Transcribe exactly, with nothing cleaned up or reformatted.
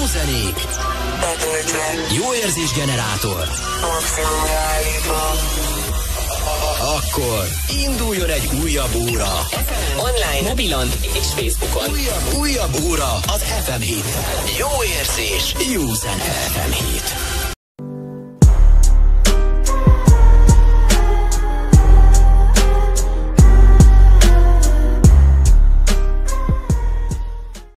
jó zenék, betöltve, jó érzésgenerátor. Maximum állítva. Akkor induljon egy újabb óra. Online, mobilon és Facebookon. Újabb, újabb óra az ef em hét. Jó érzés, jó zene ef em hét.